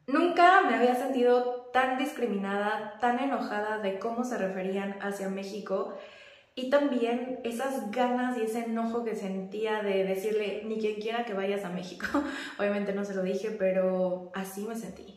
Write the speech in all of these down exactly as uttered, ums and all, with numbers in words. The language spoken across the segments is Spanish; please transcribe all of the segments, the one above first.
Nunca me había sentido tan discriminada, tan enojada de cómo se referían hacia México y también esas ganas y ese enojo que sentía de decirle ni quien quiera que vayas a México. Obviamente no se lo dije, pero así me sentí.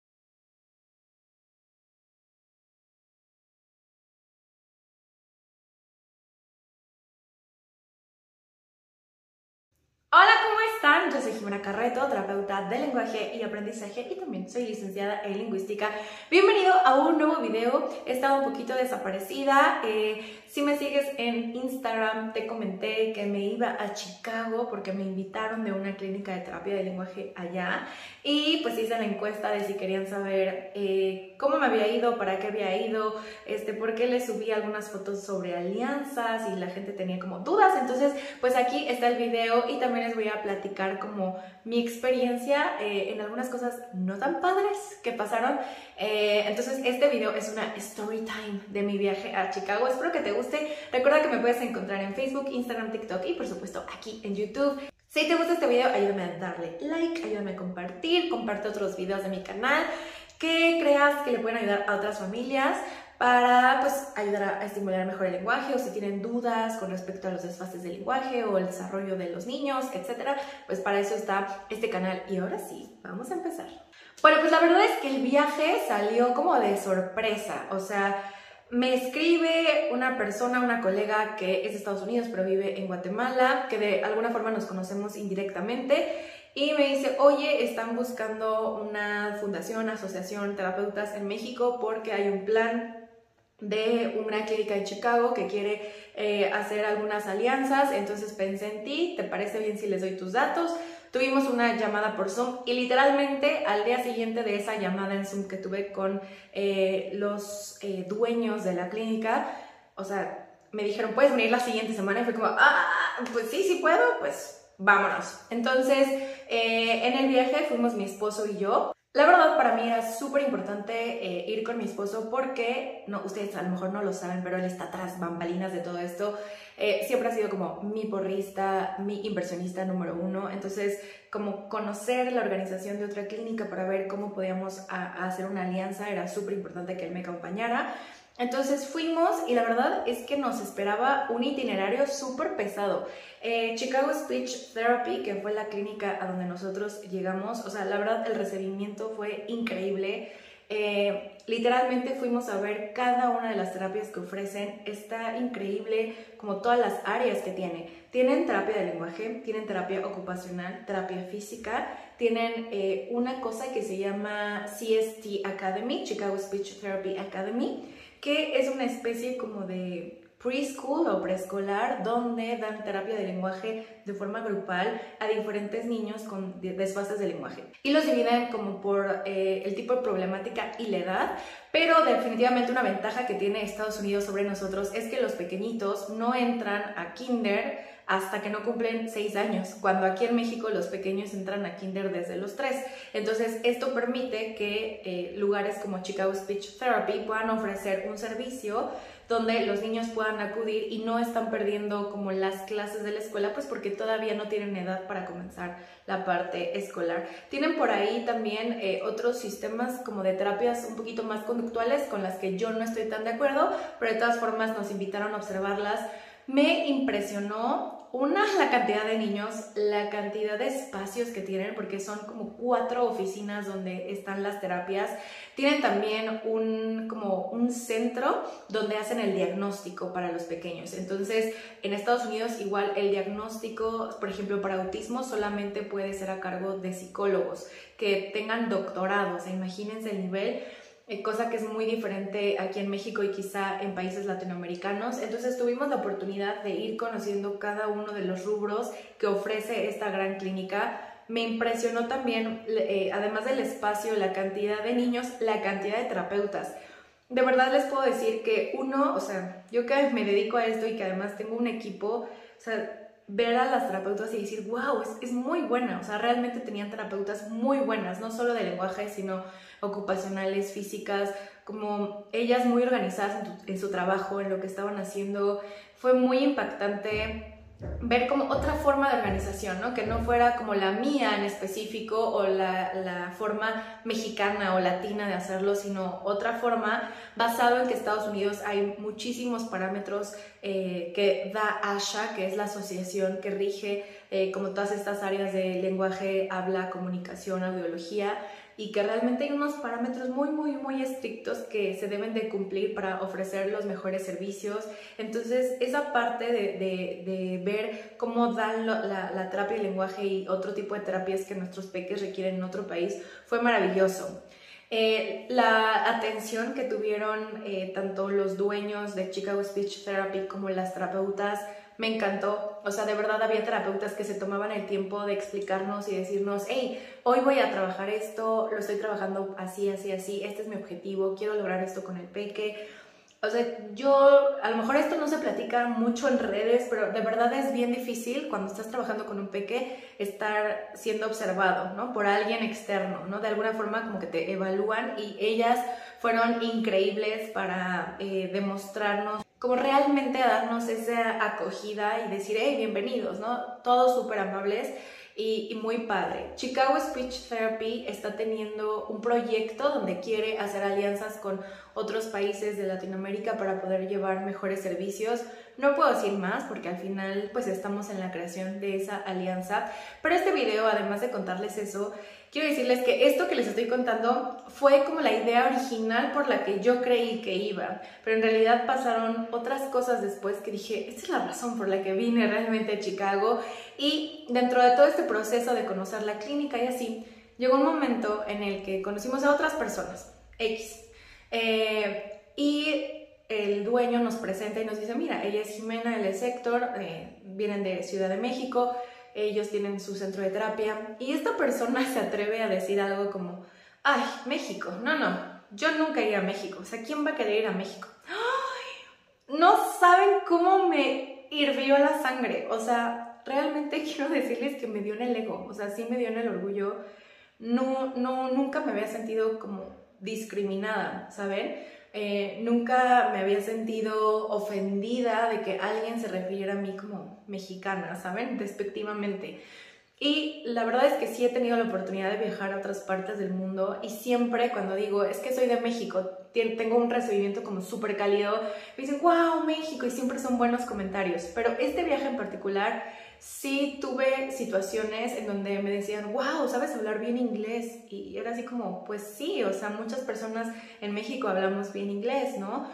Hola, ¿cómo están? Yo soy Jimena Carreto, terapeuta de lenguaje y aprendizaje y también soy licenciada en lingüística. Bienvenido a un nuevo video. He estado un poquito desaparecida. Eh, si me sigues en Instagram, te comenté que me iba a Chicago porque me invitaron de una clínica de terapia de lenguaje allá y pues hice la encuesta de si querían saber eh, cómo me había ido, para qué había ido, este, por qué les subí algunas fotos sobre alianzas y la gente tenía como dudas. Entonces pues aquí está el video y también les voy a platicar como mi experiencia eh, en algunas cosas no tan padres que pasaron. Eh, entonces este video es una story time de mi viaje a Chicago. Espero que te guste. Recuerda que me puedes encontrar en Facebook, Instagram, TikTok y por supuesto aquí en YouTube. Si te gusta este video, ayúdame a darle like, ayúdame a compartir, comparte otros videos de mi canal que creas que le pueden ayudar a otras familias para pues ayudar a estimular mejor el lenguaje, o si tienen dudas con respecto a los desfases del lenguaje o el desarrollo de los niños, etcétera, pues para eso está este canal. Y ahora sí, vamos a empezar. Bueno, pues la verdad es que el viaje salió como de sorpresa, o sea, me escribe una persona, una colega que es de Estados Unidos pero vive en Guatemala, que de alguna forma nos conocemos indirectamente, y me dice, oye, están buscando una fundación, asociación, terapeutas en México porque hay un plan de una clínica en Chicago que quiere eh, hacer algunas alianzas, entonces pensé en ti, ¿te parece bien si les doy tus datos? Tuvimos una llamada por Zoom y literalmente al día siguiente de esa llamada en Zoom que tuve con eh, los eh, dueños de la clínica, o sea, me dijeron, ¿puedes venir la siguiente semana? Y fue como, ah, pues sí, sí puedo, pues vámonos. Entonces, eh, en el viaje fuimos mi esposo y yo. La verdad, para mí era súper importante eh, ir con mi esposo porque, no, ustedes a lo mejor no lo saben, pero él está tras bambalinas de todo esto. Eh, siempre ha sido como mi porrista, mi inversionista número uno. Entonces, como conocer la organización de otra clínica para ver cómo podíamos a, a hacer una alianza, era súper importante que él me acompañara. Entonces fuimos y la verdad es que nos esperaba un itinerario súper pesado. Eh, Chicago Speech Therapy, que fue la clínica a donde nosotros llegamos, o sea, la verdad el recibimiento fue increíble. Eh, literalmente fuimos a ver cada una de las terapias que ofrecen. Está increíble como todas las áreas que tiene. Tienen terapia de lenguaje, tienen terapia ocupacional, terapia física, tienen eh, una cosa que se llama C S T Academy, Chicago Speech Therapy Academy, que es una especie como de preschool o preescolar donde dan terapia de lenguaje de forma grupal a diferentes niños con desfases de lenguaje. Y los dividen como por eh, el tipo de problemática y la edad, pero definitivamente una ventaja que tiene Estados Unidos sobre nosotros es que los pequeñitos no entran a kinder hasta que no cumplen seis años, cuando aquí en México los pequeños entran a kinder desde los tres. Entonces esto permite que eh, lugares como Chicago Speech Therapy puedan ofrecer un servicio donde los niños puedan acudir y no están perdiendo como las clases de la escuela, pues porque todavía no tienen edad para comenzar la parte escolar. Tienen por ahí también eh, otros sistemas como de terapias un poquito más conductuales con las que yo no estoy tan de acuerdo, pero de todas formas nos invitaron a observarlas. Me impresionó, una, la cantidad de niños, la cantidad de espacios que tienen, porque son como cuatro oficinas donde están las terapias. Tienen también un, como un centro donde hacen el diagnóstico para los pequeños. Entonces, en Estados Unidos igual el diagnóstico, por ejemplo, para autismo solamente puede ser a cargo de psicólogos que tengan doctorado. O sea, imagínense el nivel. Eh, cosa que es muy diferente aquí en México y quizá en países latinoamericanos. Entonces tuvimos la oportunidad de ir conociendo cada uno de los rubros que ofrece esta gran clínica. Me impresionó también, eh, además del espacio, la cantidad de niños, la cantidad de terapeutas. De verdad les puedo decir que uno, o sea, yo que me dedico a esto y que además tengo un equipo, o sea, ver a las terapeutas y decir, wow, es, es muy buena. O sea, realmente tenían terapeutas muy buenas, no solo de lenguaje, sino ocupacionales, físicas, como ellas muy organizadas en, tu, en su trabajo, en lo que estaban haciendo. Fue muy impactante ver como otra forma de organización, ¿no? Que no fuera como la mía en específico o la, la forma mexicana o latina de hacerlo, sino otra forma basado en que Estados Unidos hay muchísimos parámetros eh, que da ASHA, que es la asociación que rige eh, como todas estas áreas de lenguaje, habla, comunicación, audiología, y que realmente hay unos parámetros muy, muy, muy estrictos que se deben de cumplir para ofrecer los mejores servicios. Entonces, esa parte de, de, de ver cómo dan lo, la, la terapia de lenguaje y otro tipo de terapias que nuestros peques requieren en otro país fue maravilloso. Eh, la atención que tuvieron eh, tanto los dueños de Chicago Speech Therapy como las terapeutas me encantó. O sea, de verdad había terapeutas que se tomaban el tiempo de explicarnos y decirnos, hey, hoy voy a trabajar esto, lo estoy trabajando así, así, así, este es mi objetivo, quiero lograr esto con el peque. O sea, yo, a lo mejor esto no se platica mucho en redes, pero de verdad es bien difícil cuando estás trabajando con un peque estar siendo observado, ¿no? Por alguien externo, ¿no? De alguna forma como que te evalúan, y ellas fueron increíbles para eh, demostrarnos, como realmente a darnos esa acogida y decir, hey, bienvenidos, ¿no? Todos súper amables. Y, y muy padre. Chicago Speech Therapy está teniendo un proyecto donde quiere hacer alianzas con otros países de Latinoamérica para poder llevar mejores servicios. No puedo decir más porque al final pues estamos en la creación de esa alianza, pero este video, además de contarles eso, quiero decirles que esto que les estoy contando fue como la idea original por la que yo creí que iba, pero en realidad pasaron otras cosas después que dije, esta es la razón por la que vine realmente a Chicago. Y dentro de todo este proceso de conocer la clínica y así, llegó un momento en el que conocimos a otras personas, X, eh, y el dueño nos presenta y nos dice, mira, ella es Jimena, él es Héctor, eh, vienen de Ciudad de México, ellos tienen su centro de terapia, y esta persona se atreve a decir algo como, ay, México, no, no, yo nunca iré a México, o sea, ¿quién va a querer ir a México? ¡Ay! No saben cómo me hirvió la sangre, o sea, realmente quiero decirles que me dio en el ego, o sea, sí me dio en el orgullo. No, no, nunca me había sentido como discriminada, ¿saben? Eh, nunca me había sentido ofendida de que alguien se refiriera a mí como mexicana, ¿saben? Despectivamente. Y la verdad es que sí he tenido la oportunidad de viajar a otras partes del mundo, y siempre cuando digo, es que soy de México, tengo un recibimiento como súper cálido, me dicen, wow, México, y siempre son buenos comentarios. Pero este viaje en particular sí tuve situaciones en donde me decían, wow, ¿sabes hablar bien inglés? Y era así como, pues sí, o sea, muchas personas en México hablamos bien inglés, ¿no?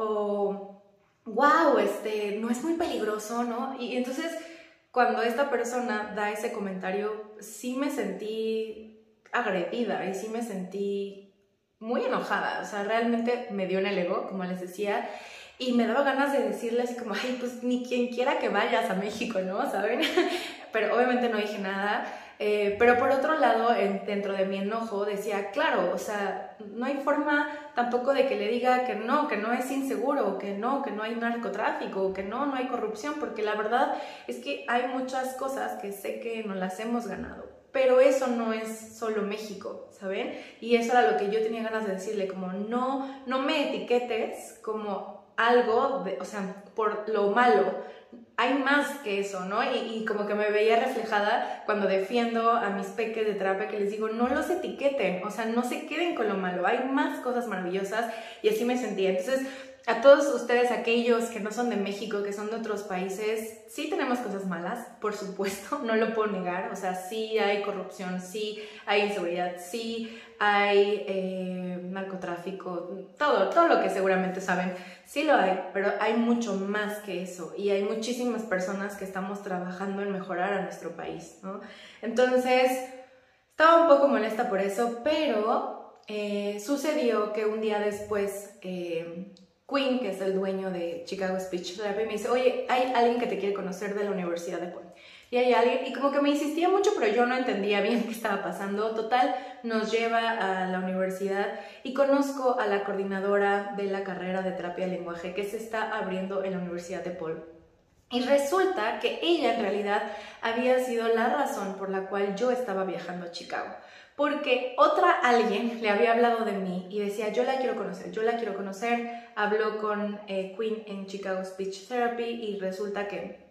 O, wow, este, no es muy peligroso, ¿no? Y entonces, cuando esta persona da ese comentario, sí me sentí agredida y sí me sentí muy enojada. O sea, realmente me dio en el ego, como les decía, y me daba ganas de decirle así como, ay, pues ni quien quiera que vayas a México, ¿no? ¿Saben? Pero obviamente no dije nada. Eh, pero por otro lado, en, dentro de mi enojo, decía, claro, o sea, no hay forma tampoco de que le diga que no, que no es inseguro, que no, que no hay narcotráfico, que no, no hay corrupción, porque la verdad es que hay muchas cosas que sé que nos las hemos ganado. Pero eso no es solo México, ¿saben? Y eso era lo que yo tenía ganas de decirle, como no, no me etiquetes como algo, de, o sea, por lo malo. Hay más que eso, ¿no? Y, y como que me veía reflejada cuando defiendo a mis peques de terapia, que les digo, no los etiqueten, o sea, no se queden con lo malo, hay más cosas maravillosas, y así me sentía. Entonces, a todos ustedes, aquellos que no son de México, que son de otros países, sí tenemos cosas malas, por supuesto, no lo puedo negar, o sea, sí hay corrupción, sí hay inseguridad, sí hay eh, narcotráfico, todo, todo lo que seguramente saben, sí lo hay, pero hay mucho más que eso, y hay muchísimas personas que estamos trabajando en mejorar a nuestro país, ¿no? Entonces, estaba un poco molesta por eso, pero eh, sucedió que un día después, eh, Quinn, que es el dueño de Chicago Speech Therapy, me dice, oye, hay alguien que te quiere conocer de la Universidad de Paul. Y hay alguien, y como que me insistía mucho, pero yo no entendía bien qué estaba pasando. Total, nos lleva a la universidad y conozco a la coordinadora de la carrera de terapia de lenguaje que se está abriendo en la Universidad de Paul. Y resulta que ella en realidad había sido la razón por la cual yo estaba viajando a Chicago. Porque otra alguien le había hablado de mí y decía, yo la quiero conocer, yo la quiero conocer. Habló con eh, Quinn en Chicago Speech Therapy y resulta que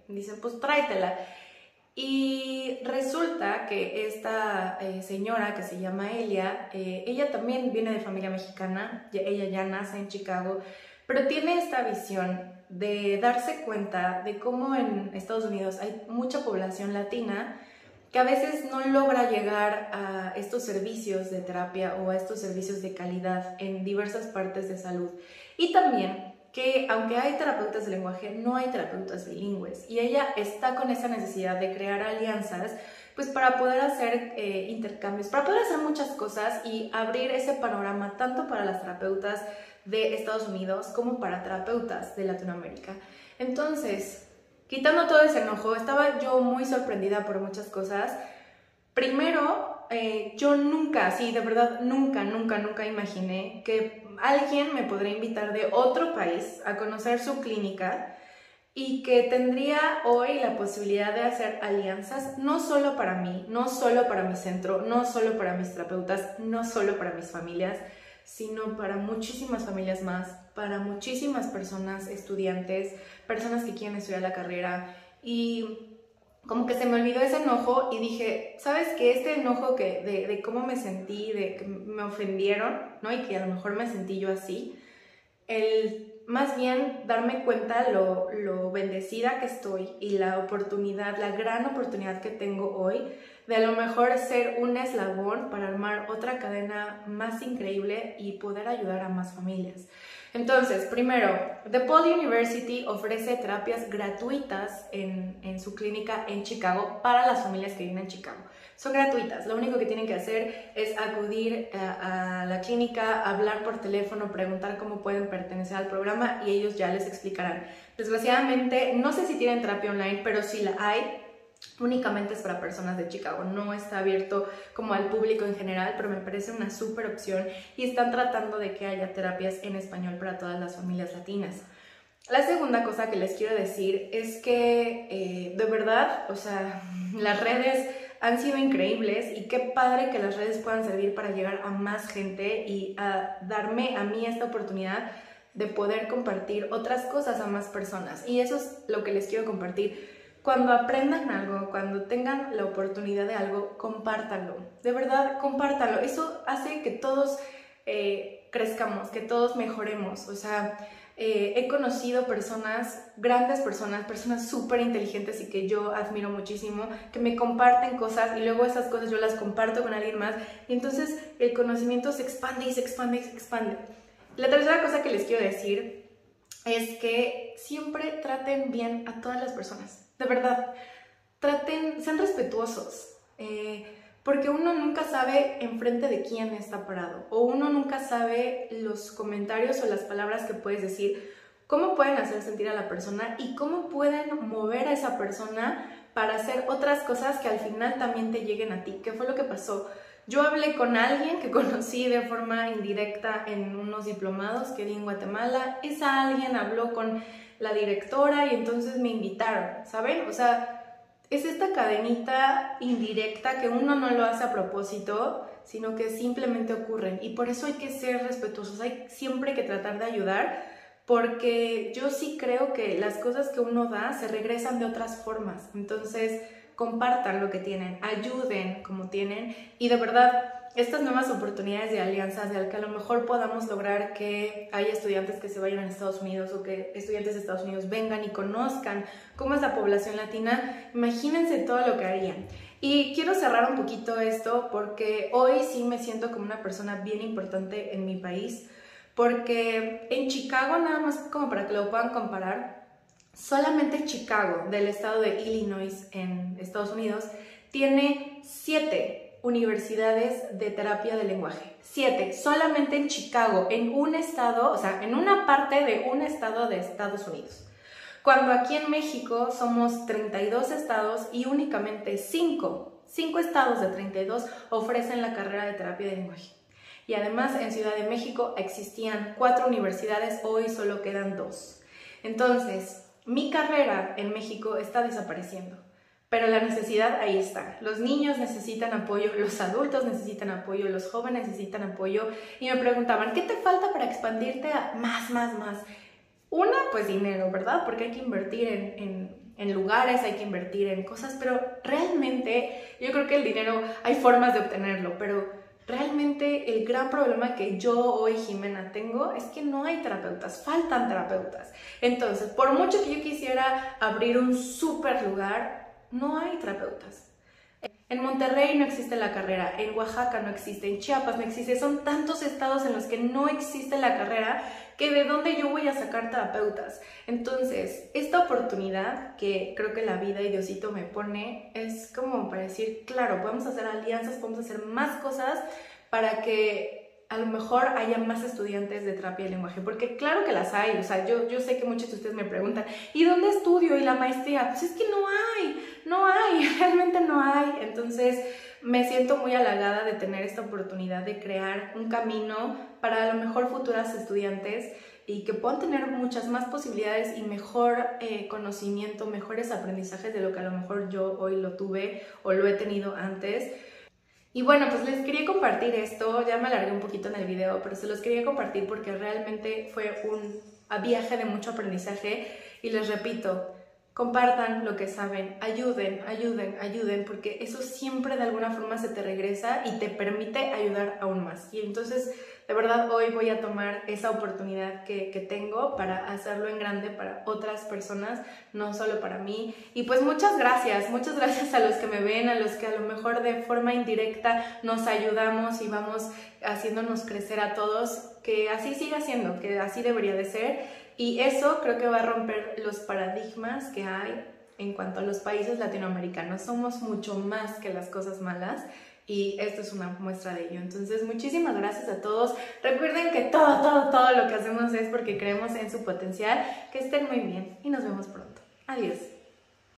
Dicen, pues tráetela. Y resulta que esta eh, señora que se llama Elia, eh, ella también viene de familia mexicana, ella ya nace en Chicago, pero tiene esta visión de darse cuenta de cómo en Estados Unidos hay mucha población latina que a veces no logra llegar a estos servicios de terapia o a estos servicios de calidad en diversas partes de salud. Y también que aunque hay terapeutas de lenguaje, no hay terapeutas bilingües. Y ella está con esa necesidad de crear alianzas pues para poder hacer eh, intercambios, para poder hacer muchas cosas y abrir ese panorama tanto para las terapeutas de Estados Unidos como para terapeutas de Latinoamérica. Entonces, quitando todo ese enojo, estaba yo muy sorprendida por muchas cosas. Primero, eh, yo nunca, sí, de verdad, nunca, nunca, nunca imaginé que alguien me podría invitar de otro país a conocer su clínica y que tendría hoy la posibilidad de hacer alianzas no solo para mí, no solo para mi centro, no solo para mis terapeutas, no solo para mis familias, sino para muchísimas familias más, para muchísimas personas, estudiantes, personas que quieren estudiar la carrera. Y como que se me olvidó ese enojo y dije, ¿sabes qué? Este enojo que, de, de cómo me sentí, de que me ofendieron, ¿no? Y que a lo mejor me sentí yo así, el más bien darme cuenta lo, lo bendecida que estoy y la oportunidad, la gran oportunidad que tengo hoy de a lo mejor ser un eslabón para armar otra cadena más increíble y poder ayudar a más familias. Entonces, primero, DePaul University ofrece terapias gratuitas en, en su clínica en Chicago para las familias que viven en Chicago. Son gratuitas, lo único que tienen que hacer es acudir a, a la clínica, hablar por teléfono, preguntar cómo pueden pertenecer al programa y ellos ya les explicarán. Desgraciadamente, no sé si tienen terapia online, pero si la hay, únicamente es para personas de Chicago, no está abierto como al público en general, pero me parece una súper opción y están tratando de que haya terapias en español para todas las familias latinas. La segunda cosa que les quiero decir es que eh, de verdad, o sea, las redes han sido increíbles y qué padre que las redes puedan servir para llegar a más gente y a darme a mí esta oportunidad de poder compartir otras cosas a más personas. Y eso es lo que les quiero compartir. Cuando aprendan algo, cuando tengan la oportunidad de algo, compártanlo. De verdad, compártanlo. Eso hace que todos eh, crezcamos, que todos mejoremos. O sea, eh, he conocido personas, grandes personas, personas súper inteligentes y que yo admiro muchísimo, que me comparten cosas y luego esas cosas yo las comparto con alguien más y entonces el conocimiento se expande y se expande y se expande. La tercera cosa que les quiero decir es que siempre traten bien a todas las personas. De verdad, traten, sean respetuosos, eh, porque uno nunca sabe enfrente de quién está parado, o uno nunca sabe los comentarios o las palabras que puedes decir, cómo pueden hacer sentir a la persona y cómo pueden mover a esa persona para hacer otras cosas que al final también te lleguen a ti. ¿Qué fue lo que pasó? Yo hablé con alguien que conocí de forma indirecta en unos diplomados que di en Guatemala. Esa alguien habló con la directora y entonces me invitaron, ¿saben? O sea, es esta cadenita indirecta que uno no lo hace a propósito, sino que simplemente ocurren. Y por eso hay que ser respetuosos, hay siempre que tratar de ayudar, porque yo sí creo que las cosas que uno da se regresan de otras formas. Entonces, compartan lo que tienen, ayuden como tienen y de verdad estas nuevas oportunidades de alianzas de que a lo mejor podamos lograr que haya estudiantes que se vayan a Estados Unidos o que estudiantes de Estados Unidos vengan y conozcan cómo es la población latina, imagínense todo lo que harían. Y quiero cerrar un poquito esto porque hoy sí me siento como una persona bien importante en mi país, porque en Chicago, nada más como para que lo puedan comparar, solamente Chicago, del estado de Illinois en Estados Unidos, tiene siete universidades de terapia de lenguaje. Siete, solamente en Chicago, en un estado, o sea, en una parte de un estado de Estados Unidos. Cuando aquí en México somos treinta y dos estados y únicamente cinco, cinco estados de treinta y dos ofrecen la carrera de terapia de lenguaje. Y además en Ciudad de México existían cuatro universidades, hoy solo quedan dos. Entonces, mi carrera en México está desapareciendo, pero la necesidad ahí está. Los niños necesitan apoyo, los adultos necesitan apoyo, los jóvenes necesitan apoyo y me preguntaban, ¿qué te falta para expandirte a más, más, más? Una, pues dinero, ¿verdad? Porque hay que invertir en, en, en lugares, hay que invertir en cosas, pero realmente yo creo que el dinero hay formas de obtenerlo, pero realmente el gran problema que yo hoy, Jimena, tengo es que no hay terapeutas, faltan terapeutas. Entonces, por mucho que yo quisiera abrir un súper lugar, no hay terapeutas. En Monterrey no existe la carrera, en Oaxaca no existe, en Chiapas no existe, son tantos estados en los que no existe la carrera que de dónde yo voy a sacar terapeutas. Entonces, esta oportunidad que creo que la vida y Diosito me pone es como para decir, claro, podemos hacer alianzas, podemos hacer más cosas para que a lo mejor haya más estudiantes de terapia de lenguaje, porque claro que las hay, o sea, yo, yo sé que muchos de ustedes me preguntan, ¿y dónde estudio? ¿Y la maestría? Pues es que no hay, no hay, realmente no hay. Entonces me siento muy halagada de tener esta oportunidad de crear un camino para a lo mejor futuras estudiantes y que puedan tener muchas más posibilidades y mejor eh, conocimiento, mejores aprendizajes de lo que a lo mejor yo hoy lo tuve o lo he tenido antes. Y bueno, pues les quería compartir esto, ya me alargué un poquito en el video, pero se los quería compartir porque realmente fue un viaje de mucho aprendizaje y les repito, compartan lo que saben, ayuden, ayuden, ayuden, porque eso siempre de alguna forma se te regresa y te permite ayudar aún más. Y entonces, de verdad, hoy voy a tomar esa oportunidad que, que tengo para hacerlo en grande para otras personas, no solo para mí. Y pues muchas gracias, muchas gracias a los que me ven, a los que a lo mejor de forma indirecta nos ayudamos y vamos haciéndonos crecer a todos, que así siga siendo, que así debería de ser. Y eso creo que va a romper los paradigmas que hay en cuanto a los países latinoamericanos. Somos mucho más que las cosas malas y esto es una muestra de ello. Entonces, muchísimas gracias a todos. Recuerden que todo, todo, todo lo que hacemos es porque creemos en su potencial. Que estén muy bien y nos vemos pronto. Adiós.